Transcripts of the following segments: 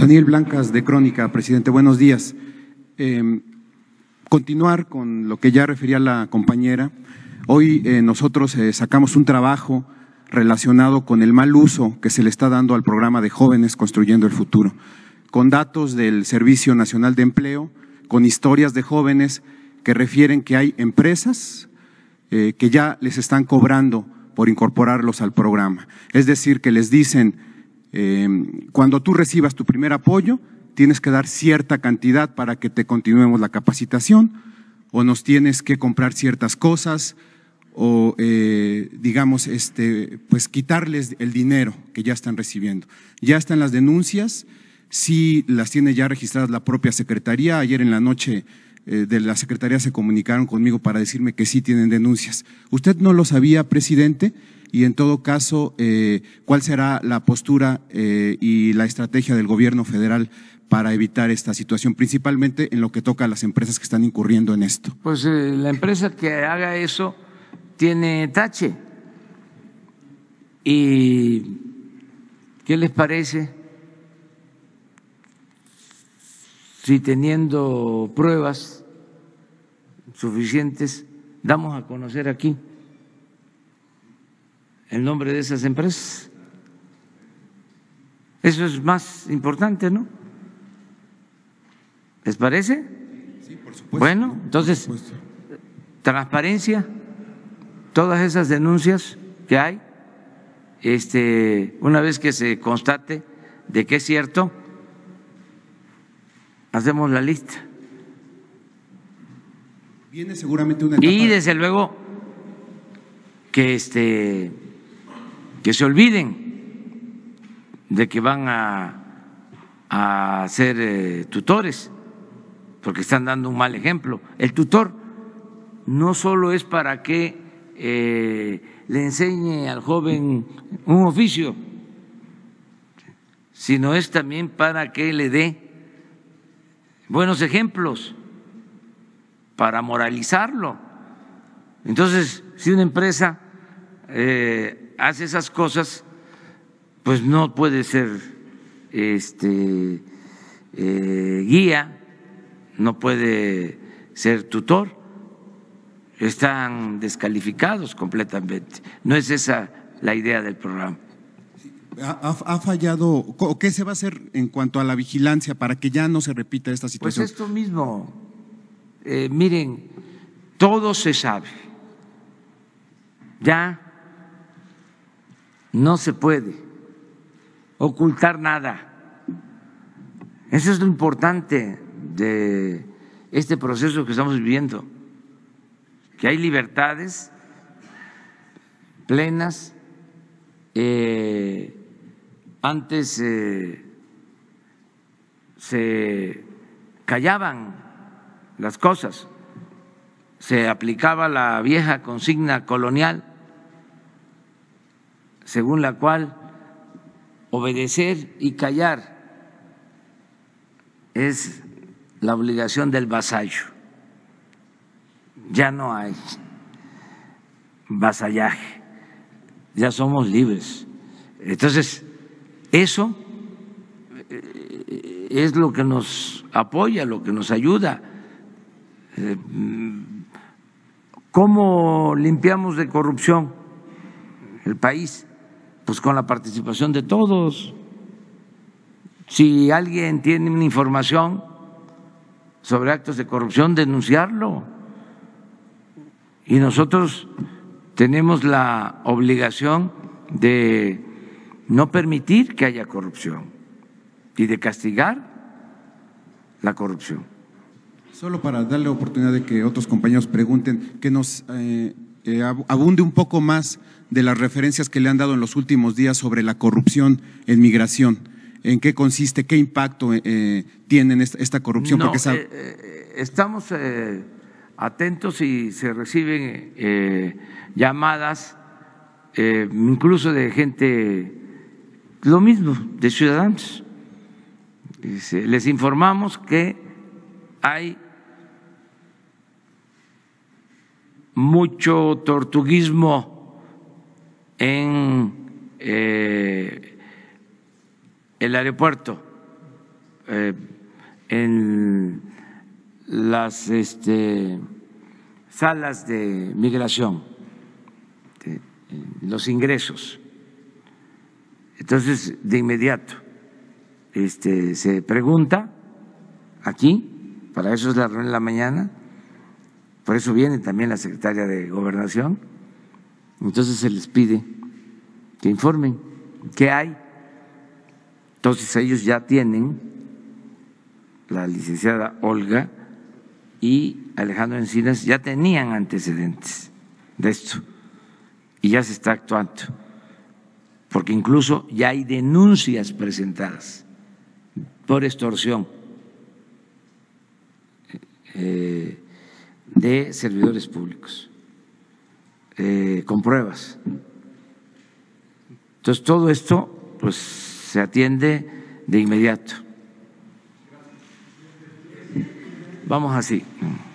Daniel Blancas, de Crónica. Presidente, buenos días. Continuar con lo que ya refería la compañera. Hoy nosotros sacamos un trabajo relacionado con el mal uso que se le está dando al programa de Jóvenes Construyendo el Futuro, con datos del Servicio Nacional de Empleo, con historias de jóvenes que refieren que hay empresas que ya les están cobrando por incorporarlos al programa. Es decir, que les dicen, cuando tú recibas tu primer apoyo, tienes que dar cierta cantidad para que te continuemos la capacitación, o nos tienes que comprar ciertas cosas, o digamos, pues quitarles el dinero que ya están recibiendo. Ya están las denuncias, sí las tiene ya registradas la propia Secretaría. Ayer en la noche de la Secretaría se comunicaron conmigo para decirme que sí tienen denuncias. ¿Usted no lo sabía, presidente? Y en todo caso, ¿cuál será la postura y la estrategia del gobierno federal para evitar esta situación, principalmente en lo que toca a las empresas que están incurriendo en esto? Pues la empresa que haga eso tiene tache. ¿Y qué les parece si teniendo pruebas suficientes damos a conocer aquí el nombre de esas empresas? Eso es más importante, ¿no? ¿Les parece? Sí, por supuesto. Bueno, entonces, transparencia, todas esas denuncias que hay, una vez que se constate de que es cierto, hacemos la lista. Viene seguramente una etapa. Y desde luego que se olviden de que van a ser tutores, porque están dando un mal ejemplo. El tutor no solo es para que le enseñe al joven un oficio, sino es también para que le dé buenos ejemplos, para moralizarlo. Entonces, si una empresa hace esas cosas, pues no puede ser guía, no puede ser tutor, están descalificados completamente. No es esa la idea del programa. ¿Ha fallado? ¿O qué se va a hacer en cuanto a la vigilancia para que ya no se repita esta situación? Pues esto mismo, miren, todo se sabe, ya no se puede ocultar nada. Eso es lo importante de este proceso que estamos viviendo, que hay libertades plenas. Antes se callaban las cosas, se aplicaba la vieja consigna colonial, según la cual obedecer y callar es la obligación del vasallo. Ya no hay vasallaje, ya somos libres. Entonces, eso es lo que nos apoya, lo que nos ayuda. ¿Cómo limpiamos de corrupción el país? Pues con la participación de todos. Si alguien tiene una información sobre actos de corrupción, denunciarlo. Y nosotros tenemos la obligación de no permitir que haya corrupción y de castigar la corrupción. Solo para darle oportunidad de que otros compañeros pregunten, que nos abunde un poco más de las referencias que le han dado en los últimos días sobre la corrupción en migración. ¿En qué consiste? ¿Qué impacto tiene esta corrupción? No, porque estamos atentos y se reciben llamadas incluso de gente, lo mismo, de ciudadanos. Les informamos que hay mucho tortuguismo en el aeropuerto en las salas de migración, los ingresos. Entonces, de inmediato, se pregunta aquí, para eso es la reunión de la mañana, por eso viene también la secretaria de Gobernación, entonces se les pide que informen qué hay. Entonces ellos ya tienen, la licenciada Olga y Alejandro Encinas ya tenían antecedentes de esto y ya se está actuando, porque incluso ya hay denuncias presentadas por extorsión de servidores públicos, con pruebas. Entonces todo esto pues se atiende de inmediato. Vamos así.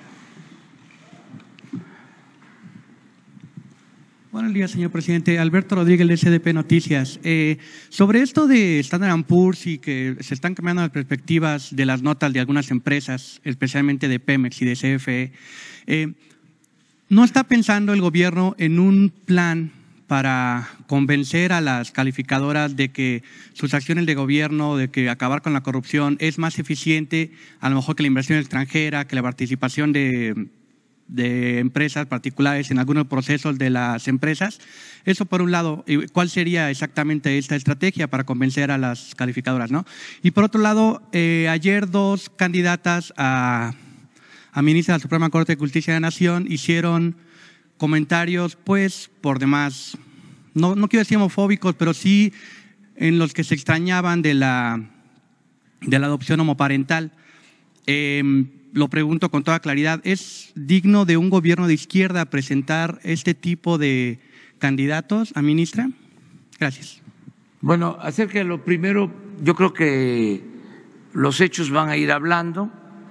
Buenos días, señor presidente. Alberto Rodríguez, de SDP Noticias. Sobre esto de Standard & Poor's y que se están cambiando las perspectivas de las notas de algunas empresas, especialmente de Pemex y de CFE, ¿no está pensando el gobierno en un plan para convencer a las calificadoras de que sus acciones de gobierno, de que acabar con la corrupción es más eficiente, a lo mejor que la inversión extranjera, que la participación de empresas particulares en algunos procesos de las empresas? Eso por un lado. ¿Cuál sería exactamente esta estrategia para convencer a las calificadoras, no? Y por otro lado, ayer dos candidatas a ministra de la Suprema Corte de Justicia de la Nación hicieron comentarios, pues, por demás, no quiero decir homofóbicos, pero sí en los que se extrañaban de la adopción homoparental. Lo pregunto con toda claridad, ¿es digno de un gobierno de izquierda presentar este tipo de candidatos a ministra? Gracias. Bueno, acerca de lo primero, yo creo que los hechos van a ir hablando.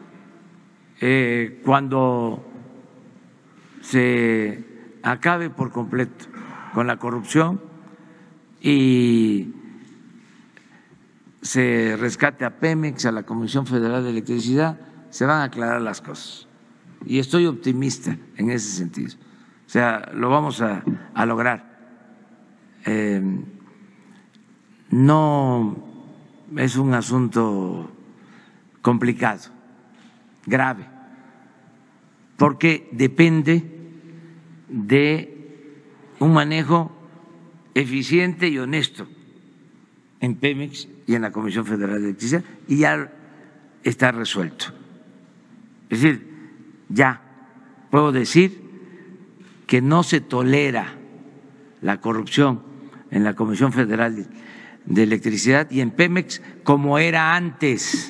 Cuando se acabe por completo con la corrupción y se rescate a Pemex, a la Comisión Federal de Electricidad, se van a aclarar las cosas. Y estoy optimista en ese sentido. O sea, lo vamos a lograr. No es un asunto complicado, grave, porque depende de un manejo eficiente y honesto en Pemex y en la Comisión Federal de Electricidad, y ya está resuelto. Es decir, ya puedo decir que no se tolera la corrupción en la Comisión Federal de Electricidad y en Pemex como era antes.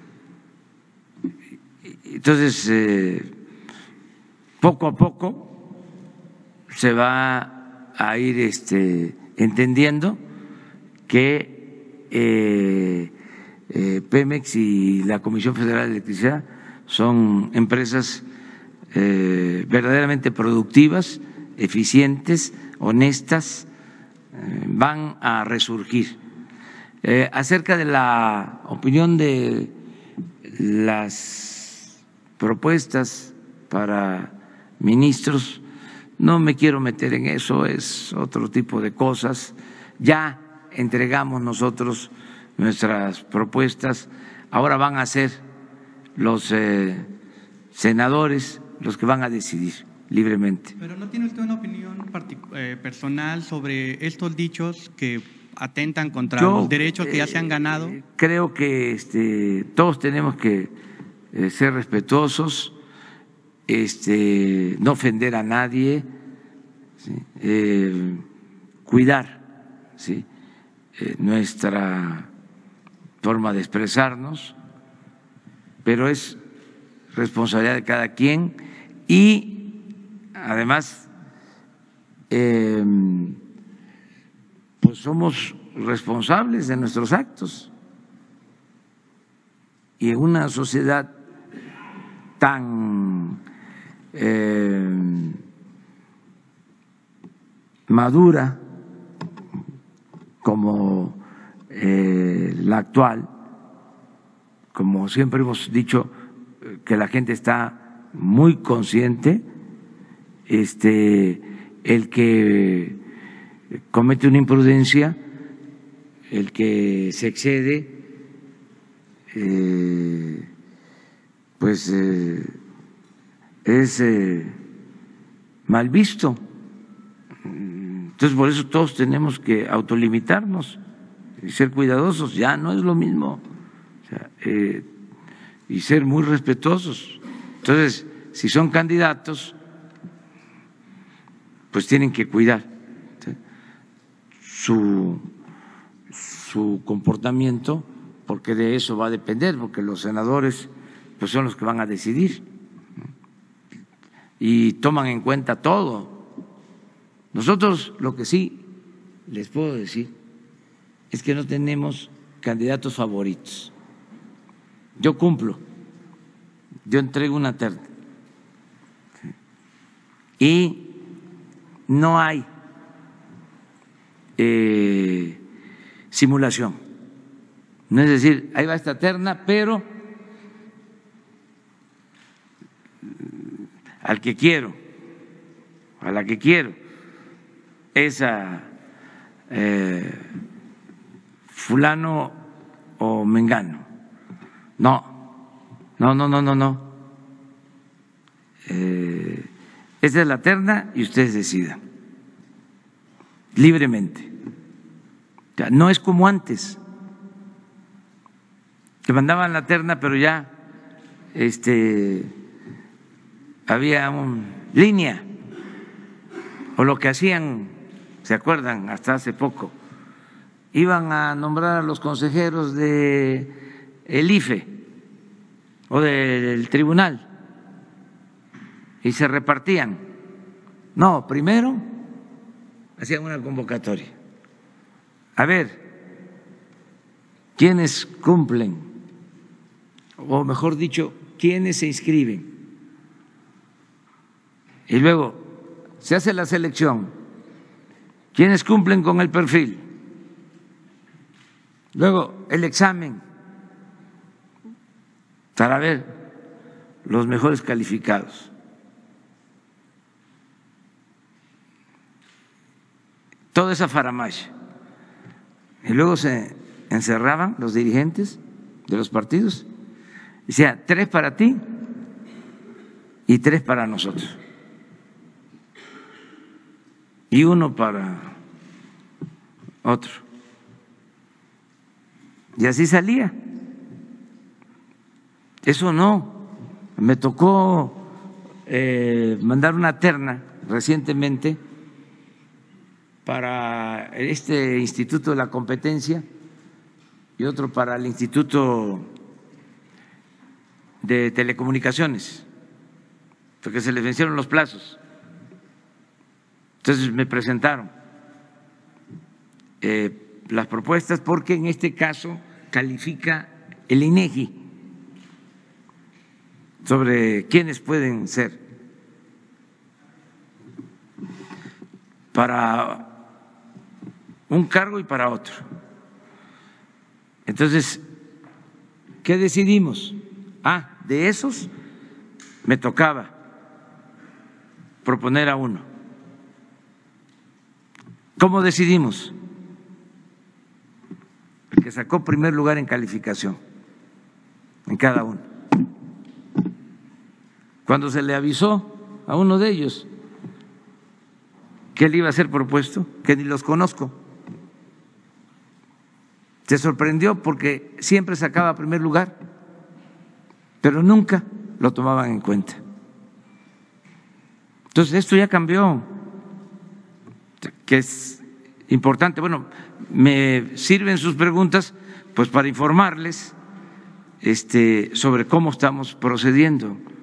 Entonces, poco a poco se va a ir entendiendo que Pemex y la Comisión Federal de Electricidad son empresas verdaderamente productivas, eficientes, honestas, van a resurgir. Acerca de la opinión de las propuestas para ministros, no me quiero meter en eso, es otro tipo de cosas. Ya entregamos nosotros nuestras propuestas, ahora van a ser los senadores los que van a decidir libremente. ¿Pero no tiene usted una opinión personal sobre estos dichos que atentan contra los derechos que ya se han ganado? Creo que todos tenemos que ser respetuosos, no ofender a nadie, ¿sí? Cuidar, ¿sí? Nuestra forma de expresarnos, pero es responsabilidad de cada quien y además pues somos responsables de nuestros actos, y en una sociedad tan madura como la actual, como siempre hemos dicho, que la gente está muy consciente, el que comete una imprudencia, el que se excede, pues es mal visto. Entonces, por eso todos tenemos que autolimitarnos y ser cuidadosos. Ya no es lo mismo, o sea, y ser muy respetuosos. Entonces, si son candidatos, pues tienen que cuidar, ¿sí?, su comportamiento, porque de eso va a depender, porque los senadores pues son los que van a decidir y toman en cuenta todo. Nosotros lo que sí les puedo decir es que no tenemos candidatos favoritos. Yo cumplo, yo entrego una terna y no hay simulación. No es decir, ahí va esta terna, pero al que quiero, a la que quiero, es a fulano o mengano. No. Esta es la terna y ustedes decidan libremente. Ya, no es como antes, que mandaban la terna, pero ya había una línea, o lo que hacían, ¿se acuerdan? Hasta hace poco, iban a nombrar a los consejeros de el IFE o del tribunal y se repartían. No, primero hacían una convocatoria. A ver, ¿quiénes cumplen? O mejor dicho, ¿quiénes se inscriben? Y luego se hace la selección. ¿Quiénes cumplen con el perfil? Luego el examen para ver los mejores calificados. Toda esa faramaya. Y luego se encerraban los dirigentes de los partidos. Decía, 3 para ti y 3 para nosotros. Y 1 para otro. Y así salía. Eso no. Me tocó mandar una terna recientemente para este Instituto de la Competencia y otro para el Instituto de Telecomunicaciones, porque se les vencieron los plazos. Entonces me presentaron las propuestas, porque en este caso califica el INEGI sobre quiénes pueden ser para un cargo y para otro. Entonces, ¿qué decidimos? De esos me tocaba proponer a uno. ¿Cómo decidimos? El que sacó primer lugar en calificación en cada uno. Cuando se le avisó a uno de ellos que él iba a ser propuesto, que ni los conozco, se sorprendió porque siempre sacaba primer lugar, pero nunca lo tomaban en cuenta. Entonces esto ya cambió, que es importante. Bueno, me sirven sus preguntas pues para informarles sobre cómo estamos procediendo.